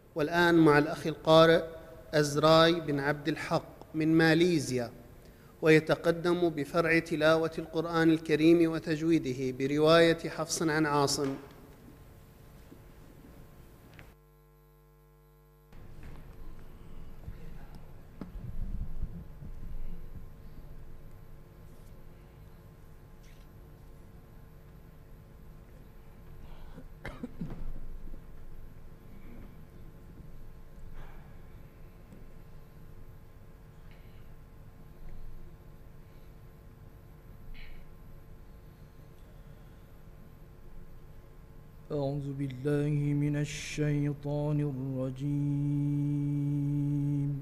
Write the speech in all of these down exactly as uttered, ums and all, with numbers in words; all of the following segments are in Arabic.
والآن مع الأخ القارئ أزراي بن عبد الحق من ماليزيا، ويتقدم بفرع تلاوة القرآن الكريم وتجويده برواية حفص عن عاصم. أعوذ بالله من الشيطان الرجيم.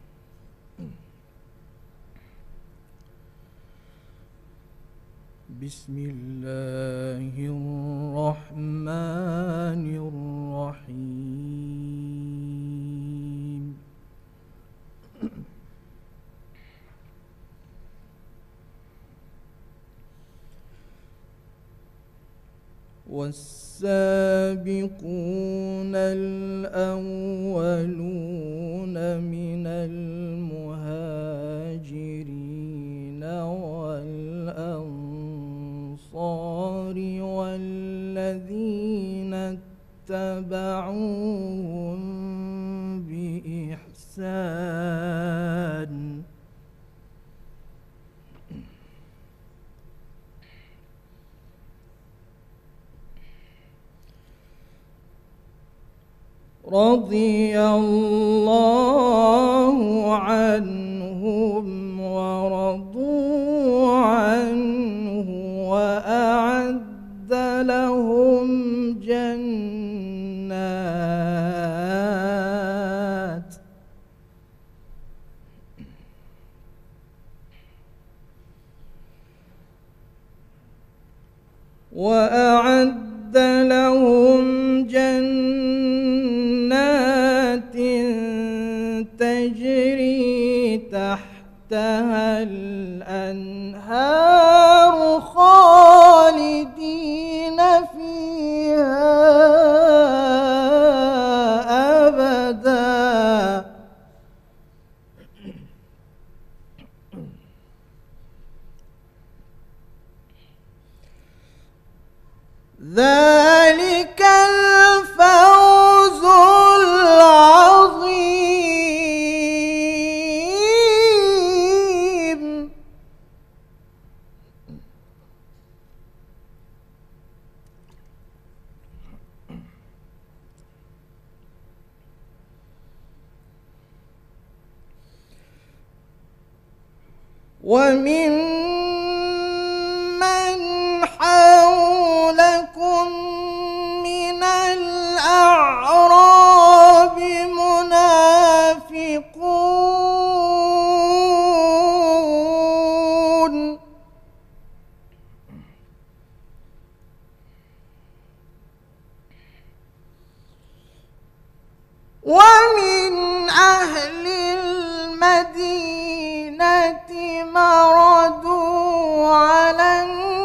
بسم الله الرحمن الرحيم. والسابقون الأولون من المهاجرين والأنصار والذين اتبعوهم بإحسان رضي الله عنهم ورضوا عنه وأعد لهم جنات وأعد لهم جنات تجري تحتها الأنهار خالدين فيها أبدا ذلك الفوز العظيم. ومن من حولكم من الأعراب منافقون ومن أهل المدينة مردوا على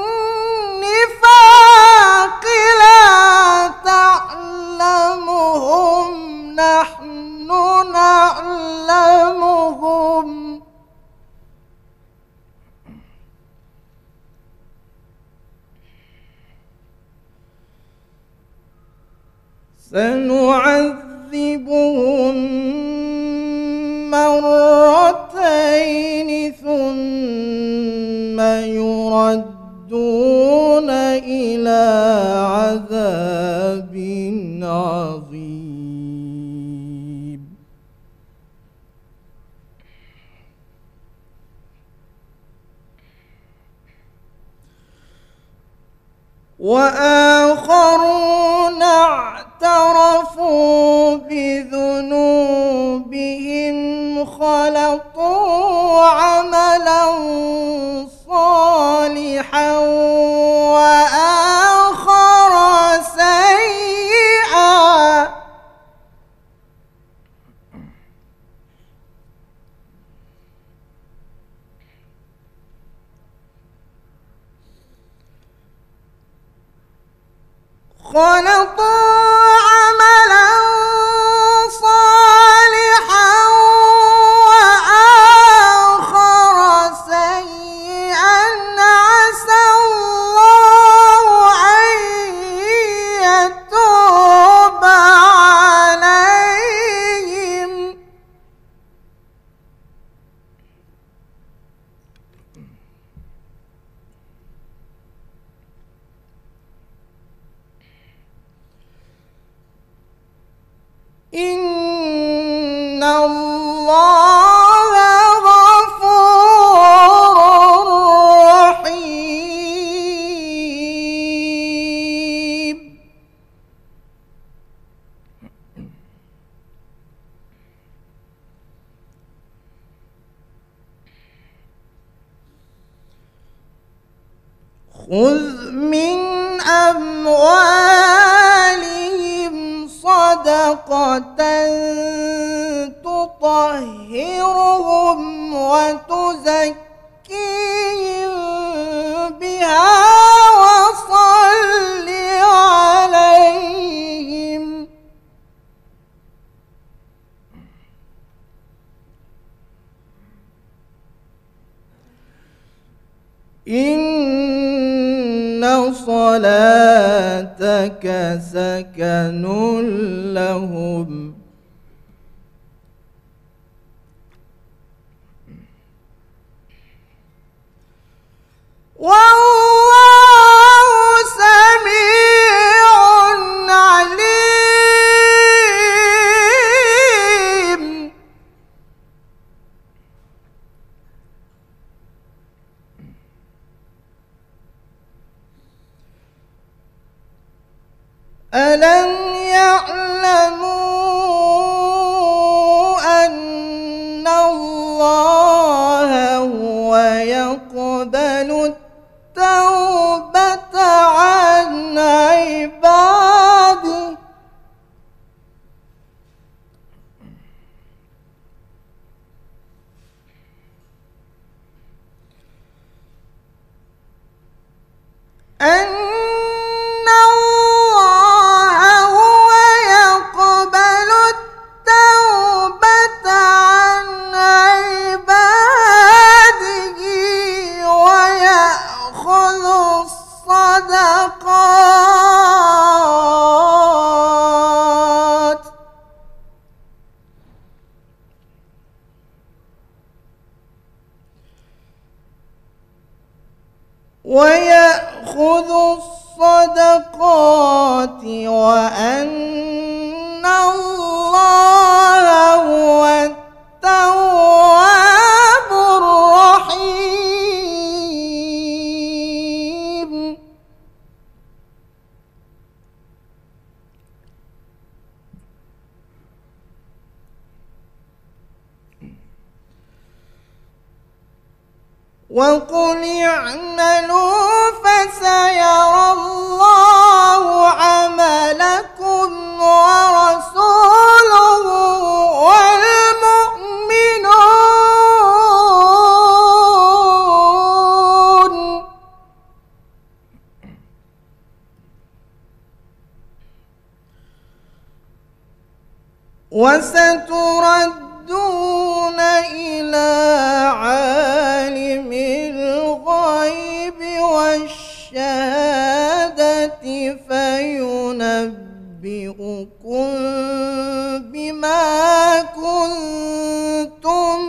النفاق لا تعلمهم نحن نعلمهم سنعذبهم مرتين ثم يردون إلى عذاب عظيم. وآخرون اعترفوا بذنوبهم خلطوا عملا صالحا وآخر سيئا خلطوا عملا صالحا الله غفور رحيم. خذ من أموالهم صدقة تطهرهم وتزكيهم بها وصل عليهم إن صلاتك سكن لهم والله سميع عليم. ألم يعلموا أن الله هو يقبل التوبة عن عباده أن ويأخذ الصدقات وأن الله هو التواب الرحيم. وقل اعملوا فسيرى الله عملكم ورسوله والمؤمنون وستردون إلى عالم الغيب والشهادة فينبئكم بما كنتم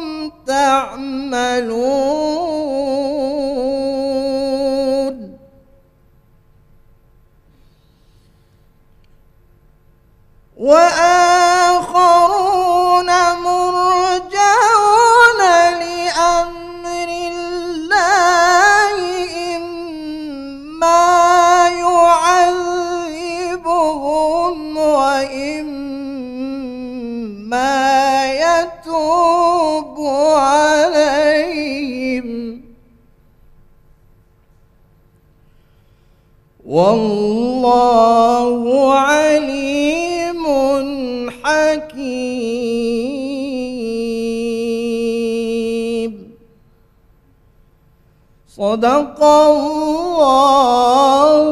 تعملون. وآخرون مرجعون لأمر الله إما يعذبهم وإما يتوب عليهم والله عليم حكيم. صدق الله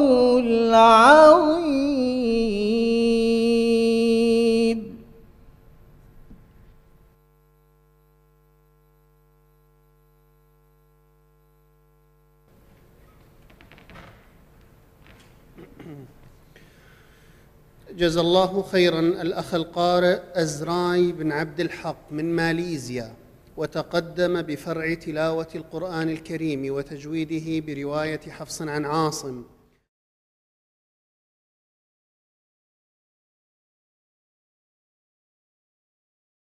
العظيم. جزا الله خيرا الأخ القارئ أزراي بن عبد الحق من ماليزيا، وتقدم بفرع تلاوة القرآن الكريم وتجويده برواية حفص عن عاصم.